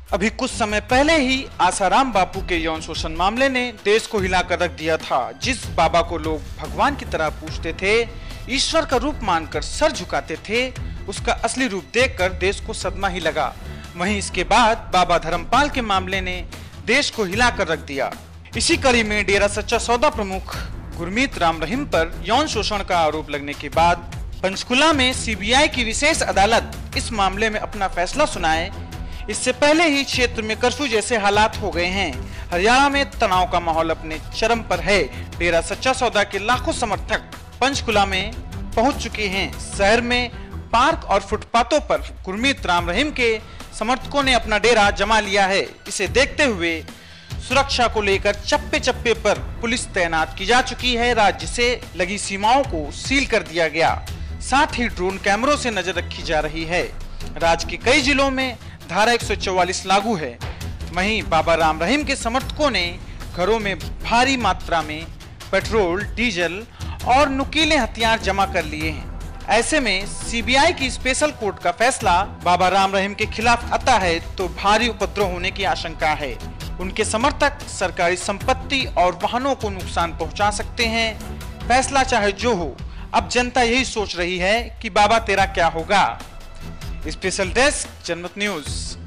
अभी कुछ समय पहले ही आसाराम बापू के यौन शोषण मामले ने देश को हिलाकर रख दिया था। जिस बाबा को लोग भगवान की तरह पूजते थे, ईश्वर का रूप मानकर सर झुकाते थे, उसका असली रूप देखकर देश को सदमा ही लगा। वहीं इसके बाद बाबा धर्मपाल के मामले ने देश को हिलाकर रख दिया। इसी कड़ी में डेरा सच्चा सौदा प्रमुख गुरमीत राम रहीम पर यौन शोषण का आरोप लगने के बाद पंचकुला में सीबीआई की विशेष अदालत इस मामले में अपना फैसला सुनाए। इससे पहले ही क्षेत्र में कर्फ्यू जैसे हालात हो गए हैं। हरियाणा में तनाव का माहौल अपने चरम पर है। डेरा सच्चा सौदा के लाखों समर्थक पंचकुला में पहुंच चुके हैं। शहर में पार्क और फुटपाथों पर गुरमीत राम रहीम के समर्थकों ने अपना डेरा जमा लिया है। इसे देखते हुए सुरक्षा को लेकर चप्पे चप्पे पर पुलिस तैनात की जा चुकी है। राज्य से लगी सीमाओं को सील कर दिया गया। साथ ही ड्रोन कैमरों से नजर रखी जा रही है। राज्य के कई जिलों में धारा 144 लागू है। वहीं बाबा राम रहीम के समर्थकों ने घरों में भारी मात्रा में पेट्रोल, डीजल और नुकीले हथियार जमा कर लिए हैं। ऐसे में सीबीआई की स्पेशल कोर्ट का फैसला बाबा राम रहीम के खिलाफ आता है तो भारी उपद्रव होने की आशंका है। उनके समर्थक सरकारी संपत्ति और वाहनों को नुकसान पहुंचा सकते हैं। फैसला चाहे जो हो, अब जनता यही सोच रही है कि बाबा तेरा क्या होगा। Special desk, Janmat news.